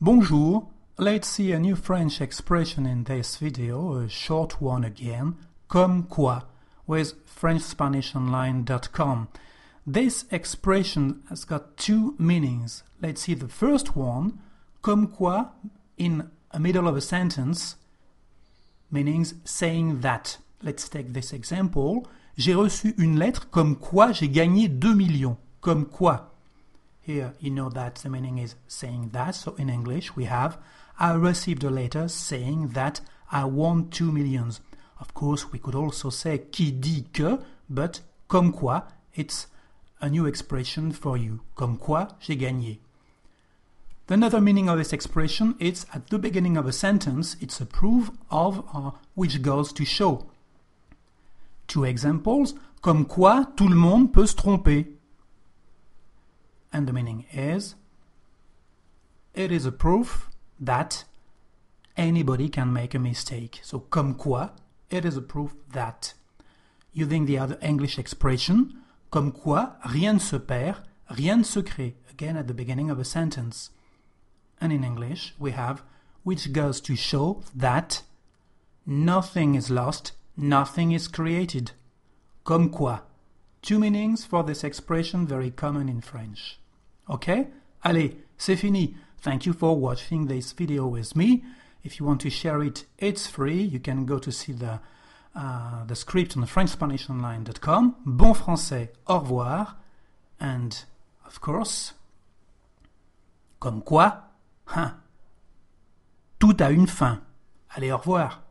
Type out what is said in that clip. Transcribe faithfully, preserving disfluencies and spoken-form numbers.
Bonjour, let's see a new French expression in this video, a short one again, comme quoi, with French Spanish Online dot com. This expression has got two meanings. Let's see the first one, comme quoi, in the middle of a sentence, meanings saying that. Let's take this example. J'ai reçu une lettre comme quoi j'ai gagné deux millions. Comme quoi. Here, you know that the meaning is saying that. So in English, we have, I received a letter saying that I won two millions. Of course, we could also say qui dit que, but comme quoi, it's a new expression for you. Comme quoi, j'ai gagné. Another meaning of this expression is at the beginning of a sentence, it's a proof of or which goes to show. Two examples, comme quoi tout le monde peut se tromper. And the meaning is, it is a proof that anybody can make a mistake. So, comme quoi, it is a proof that. Using the other English expression, comme quoi, rien ne se perd, rien ne se crée. Again, at the beginning of a sentence. And in English, we have, which goes to show that nothing is lost, nothing is created. Comme quoi. Two meanings for this expression, very common in French. Okay? Allez, c'est fini. Thank you for watching this video with me. If you want to share it, it's free. You can go to see the, uh, the script on French Spanish Online dot com. Bon français, au revoir. And, of course, comme quoi, hein, tout a une fin. Allez, au revoir.